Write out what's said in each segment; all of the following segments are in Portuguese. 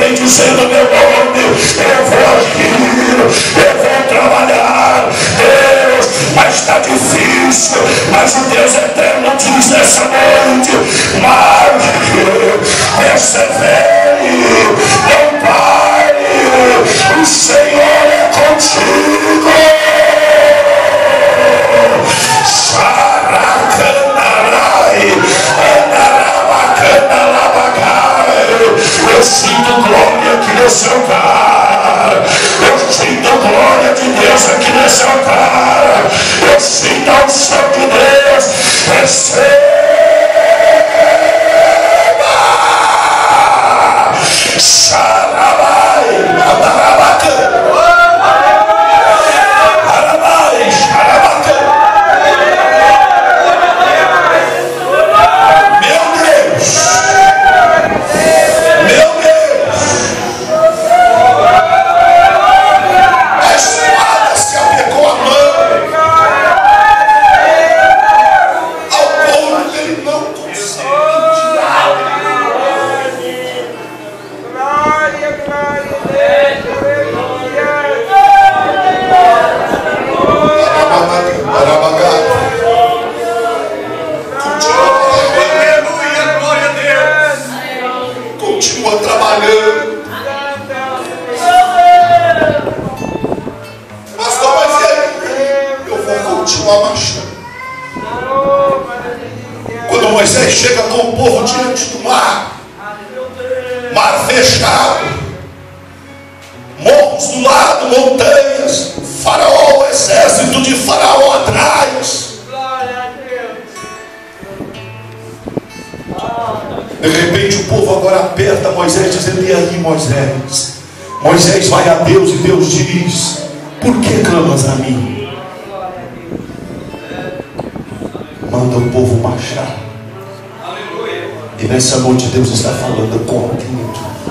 bendizendo meu nome. Eu vou agir, eu vou trabalhar. Deus, mas está difícil. Mas o Deus eterno diz nessa noite: marque, persevere, não pare. O Senhor é contigo. Eu sinto glória aqui nesse altar. Eu sinto glória de Deus aqui nesse altar. Eu sinto a unção de Deus. Receba. Xarabai, Abarabaca. Arabai, Xarabaca. Quando Moisés chega com o povo diante do mar, mar fechado, morros do lado, montanhas, Faraó, o exército de Faraó atrás. De repente o povo agora aperta Moisés, dizendo: e aí, Moisés? Moisés vai a Deus e Deus diz: por que clamas a mim? Manda o povo marchar. E nessa noite Deus está falando com alguém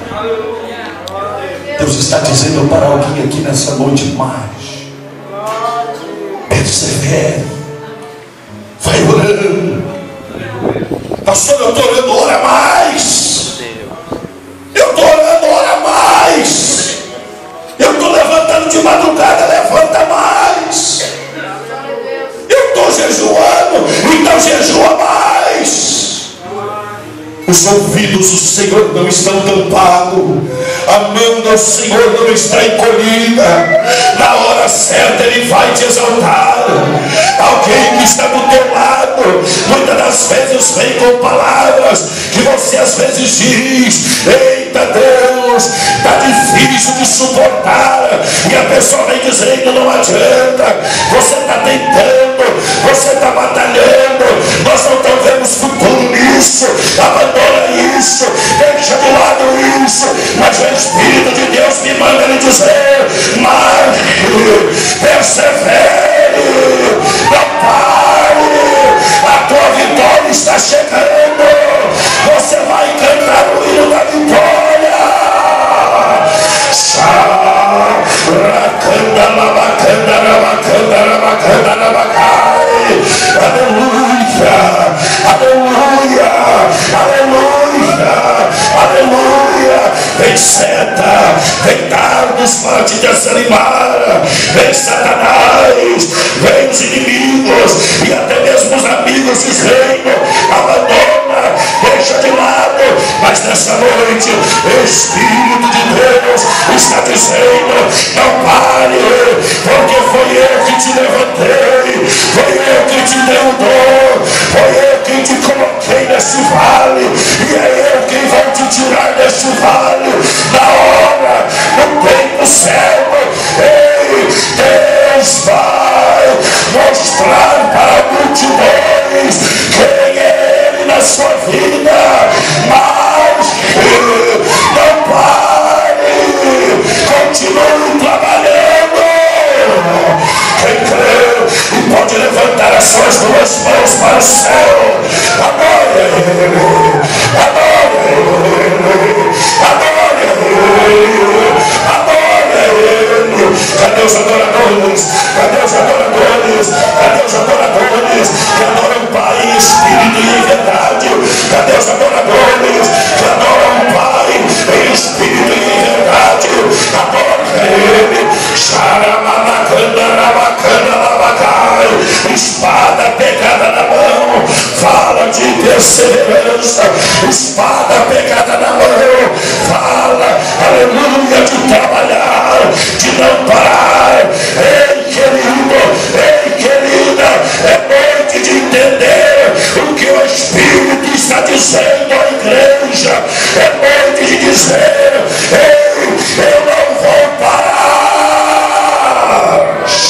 aqui. Deus está dizendo para alguém aqui nessa noite: marche, persevere, vai orando. Pastor, eu estou orando, ora mais. Eu estou orando, ora mais. Eu estou levantando de madrugada, levanta mais. Eu estou jejuando, então jejua mais. Os ouvidos do Senhor não estão tampados. A mão do Senhor não está encolhida. Na hora certa Ele vai te exaltar. Alguém que está do teu lado, muitas das vezes vem com palavras que você às vezes diz: eita Deus, está difícil de suportar. E a pessoa vem dizendo: não adianta, você está tentando, você está batalhando, nós não vemos futuro nisso, abandona isso, deixa de lado isso. Mas o Espírito de Deus me manda lhe dizer: marche, persevere, não pare, a tua vitória está chegando. Você vai cantar o hino da vitória. Aleluia, aleluia, aleluia, aleluia. Vem seta, vem dardos para te desanimar. Vem Satanás, vem os inimigos e até mesmo os amigos dizendo: abandona, deixa de lado. Mas nessa noite o Espírito de Deus está dizendo: não pare, porque foi eu que te levantei, foi eu que te dei o dom, foi eu que te coloquei nesse vale, e é eu quem vai te tirar desse vale na hora, no tempo certo. Ei, Deus vai mostrar para multidões quem é Ele na sua vida. Mas não pare, continue trabalhando. Quem crê e pode levantar as suas duas mãos para o céu, adore Ele, adore Ele, adore Ele, adore Ele. Cadê os adoradores? Cadê os adoradores? Cadê os adoradores que adoram o Pai em espírito e em verdade? Cadê os adoradores dizer: ei, eu não vou parar.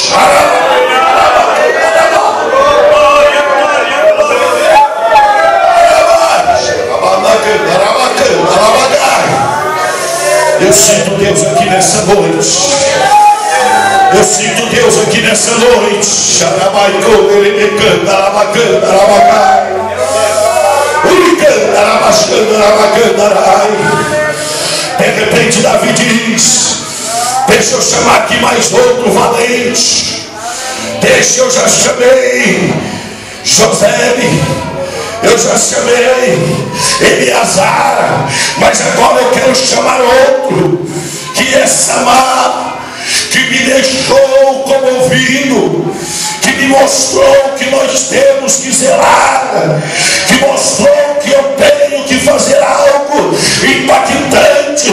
Eu sinto Deus aqui nessa noite. Eu sinto Deus aqui nessa noite. De repente Davi diz: deixa eu chamar aqui mais outro valente. Deixa, eu já chamei José, eu já chamei Eleazar, mas agora eu quero chamar outro, que é Samar, que me deixou comovido, que me mostrou que nós temos que zelar, que mostrou que eu tenho que fazer algo impactante.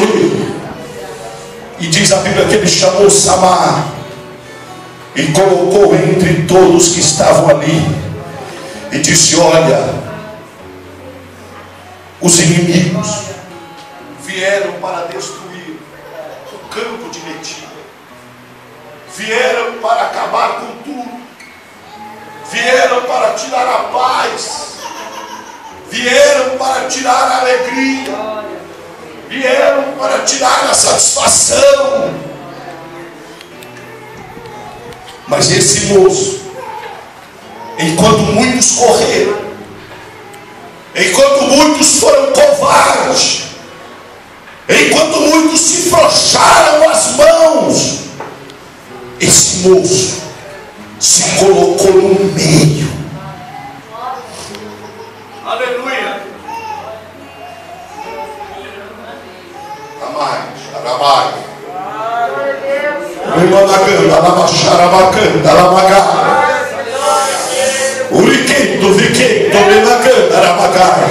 E diz a Bíblia que ele chamou Samar e colocou entre todos que estavam ali e disse: olha, os inimigos vieram para destruir o campo de Metia, vieram para acabar com tudo, vieram para tirar a paz, vieram para tirar a alegria, vieram para tirar a satisfação. Mas esse moço, enquanto muitos correram, enquanto muitos foram covardes, enquanto muitos se frouxaram as mãos, esse moço se colocou no meio. Aleluia. Amai, arabai. Uriquento, viquento, menacanda, arabagai.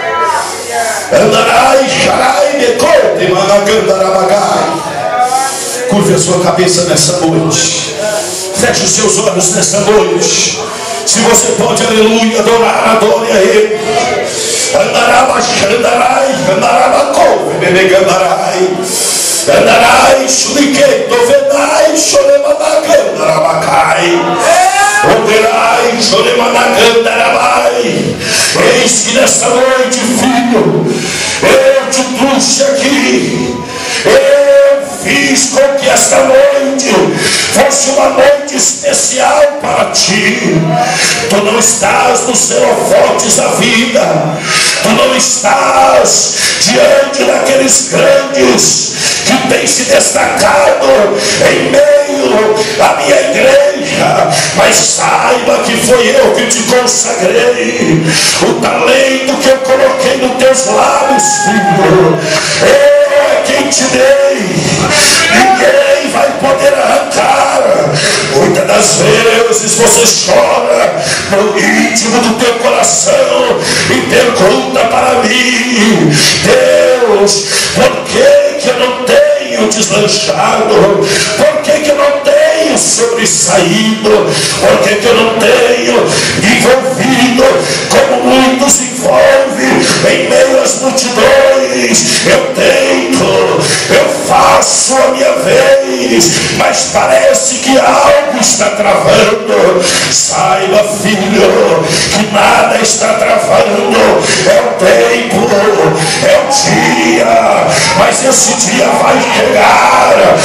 Andarai, charai, decote, manacanda, arabagai. Curve a sua cabeça nessa noite. Feche os seus olhos nessa noite. Se você pode, aleluia, adorar, adore a Ele. Andaraba, xandarai, andaraba, couve, benegandarai. Andarai, xuriquento, vedai, xoremanacanda, arabagai. Operai, xoremanacanda, arabai. Eis que nessa noite, filho, eu te trouxe aqui. Eu fiz com que esta noite fosse uma noite especial para ti. Tu não estás nos holofotes da vida, tu não estás diante daqueles grandes que têm se destacado em meio à minha igreja, mas saiba que foi eu que te consagrei. O talento que eu coloquei nos teus lábios, filho, quem te dei, ninguém vai poder arrancar. Muitas das vezes você chora no íntimo do teu coração e pergunta para mim: Deus, por que eu não tenho deslanchado? Por que eu não tenho sobressaído? Por que eu não tenho envolvido como muitos envolvem em meio às multidões? Eu tento, eu faço a minha vez, mas parece que algo está travando. Saiba, filho, que nada está travando. É o tempo, é o dia, mas esse dia vai chegar.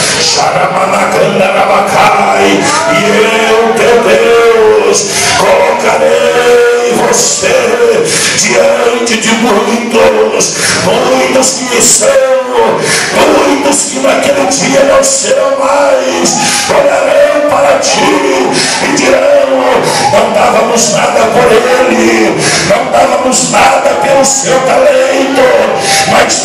Xaramanacandarabakai, e eu, teu Deus, colocarei você diante de muitos que são, muitos que naquele dia não serão mais, olharão para ti e dirão: não dávamos nada por ele, não dávamos nada pelo seu talento, mas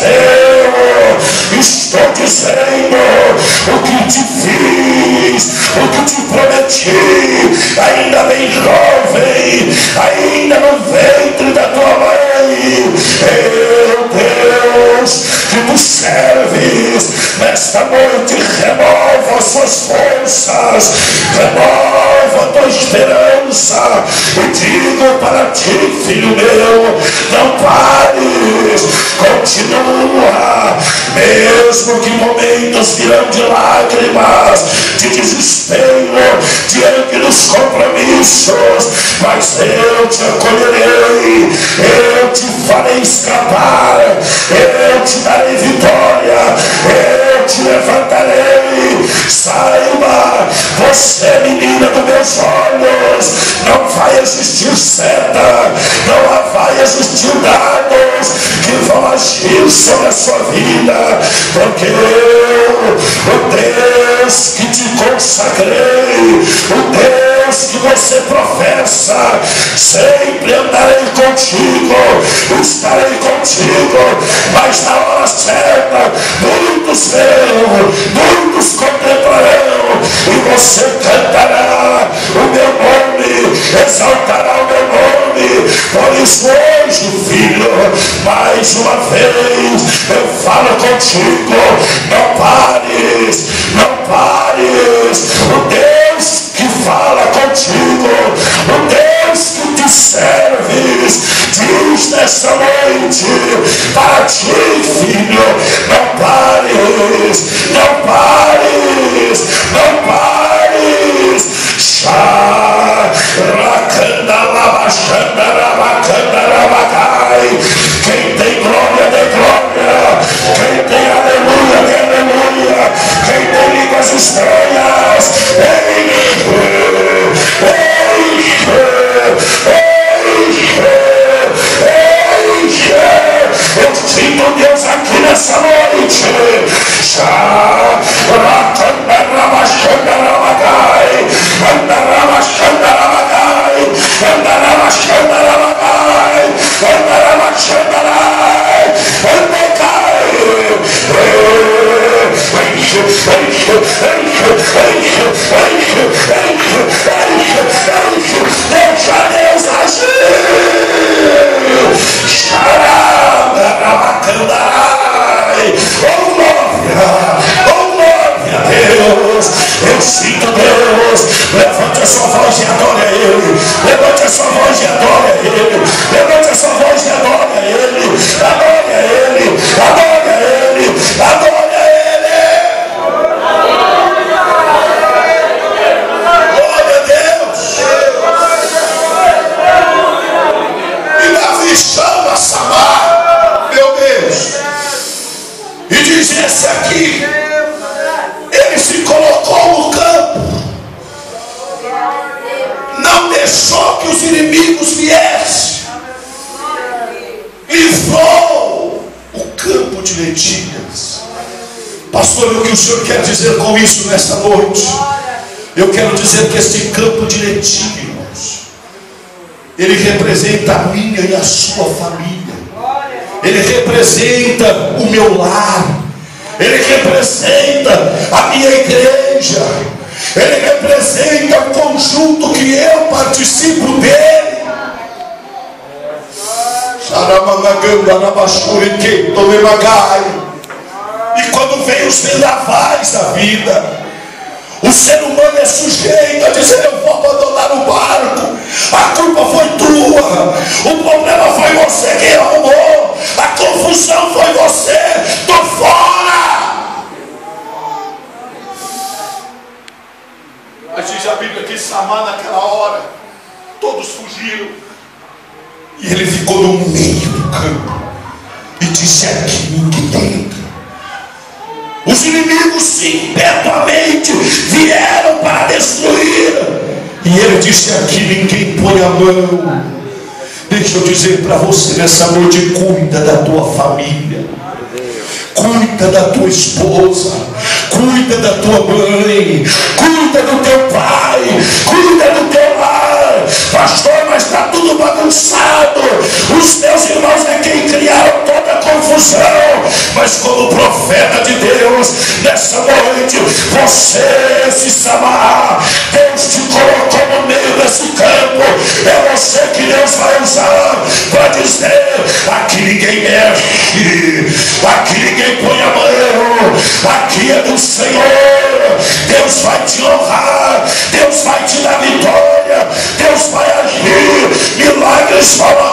eu estou dizendo o que te fiz, o que te prometi, ainda bem jovem, ainda no ventre da tua mãe. Eu, Deus, que tu tu serves, nesta noite renova as suas forças, renova a tua esperança. E digo para ti, filho meu, não pares, continua, mesmo que momentos virão de lágrimas, de desespero, diante dos compromissos, mas eu te acolherei, eu te farei escapar, eu te darei vitória, eu te levantarei. Saiba, você, menina dos meus olhos, não vai existir seta, não vai existir dados que vão agir sobre a sua vida, porque eu, o Deus que te consagrei, o Deus que você professa, sempre andarei contigo, estarei contigo, mas na hora certa muitos verão, muitos contemplarão, e você cantará o meu nome, exaltará o meu nome. Por isso hoje, filho, mais uma vez eu falo contigo, não pares, não pares. O Deus que fala contigo, o Deus que te serves, diz nessa noite para ti, filho, não pares, não pares, não pares. Quem tem glória, dê glória. Quem tem aleluia, dê aleluia. Quem tem línguas estranhas, eu sinto Deus aqui nessa noite. Deixa Deus agir. Oh glória a Deus. Eu sinto Deus. Levante a sua voz e adore a Ele. Levante a sua voz e adore a Ele. Levante a sua voz e adore a Ele. Adore a Ele. Adore a Ele. Adore a Ele. Glória a Deus. E Davi chama Samar, meu Deus, e diz: esse aqui, ele se colocou no campo, não deixou que os inimigos viessem, livrou o campo de lentilhas. Pastor, o que o Senhor quer dizer com isso nesta noite? Eu quero dizer que este campo de lentilhas, ele representa a minha e a sua família. Ele representa o meu lar. Ele representa a minha igreja. Ele representa o conjunto que eu participo dele. E quando vem os vendavais da vida, o ser humano é sujeito a dizer: eu vou abandonar o barco, a culpa foi tua, o problema foi você que arrumou, a confusão foi você, tô fora. Mas diz a Bíblia que Samar, naquela hora, todos fugiram, e ele ficou no meio do campo e disse: aqui ninguém entra. Os inimigos simplesmente vieram para destruir, e ele disse: aqui ninguém põe a mão. Deixa eu dizer para você nessa noite: cuida da tua família, cuida da tua esposa, cuida da tua mãe, cuida do teu pai, cuida do teu lar. Pastor, mas está tudo bagunçado. Os teus irmãos é quem criaram toda a confusão. confusão, mas como profeta de Deus, nessa noite, você se chamará. Deus te colocou no meio desse campo, é você que Deus vai usar para dizer: aqui ninguém mexe, aqui ninguém põe a mão, aqui é do Senhor. Deus vai te honrar, Deus vai te dar vitória, Deus vai agir, milagres falarão.